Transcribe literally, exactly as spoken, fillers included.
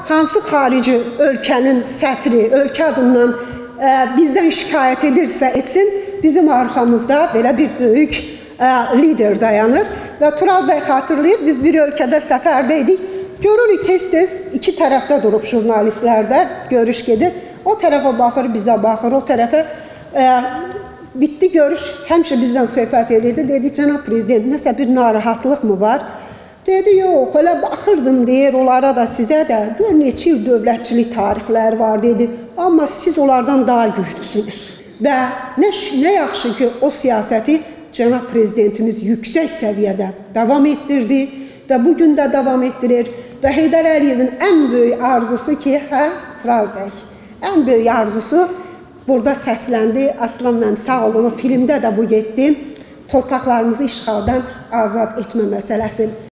Hansı xarici ölkənin sətri, ölkə adından ə, bizdən şikayət edirsə etsin, bizim arxamızda belə bir böyük ə, lider dayanır. Və Tural bəy xatırlayır, biz bir ölkədə səfərdə idik. Görürük tez-tez iki tərəfdə durub jurnalistlərdə görüş gedir. O tərəfə baxır, bizə baxır, o tərəfə ə, bitdi görüş, həmişə bizdən söhbət edirdi. Dedi, cənab prezident, nəsə bir narahatlıq mı var? Dedi, yox, elə baxırdım, deyir, onlara da sizə də, gör neçə il dövlətçilik tarixləri var, dedi. Amma siz onlardan daha güclüsünüz. Və nə, nə yaxşı ki, o siyasəti cənab prezidentimiz yüksək səviyyədə davam etdirdi və bugün də davam etdirir. Və Heydər Əliyevin ən böyük arzusu ki, hə, Tural bəy, ən böyük arzusu burada səsləndi. Aslan mənim sağ olun, o filmdə də bu getdi. Torpaqlarımızı işğaldan azad etmə məsələsi.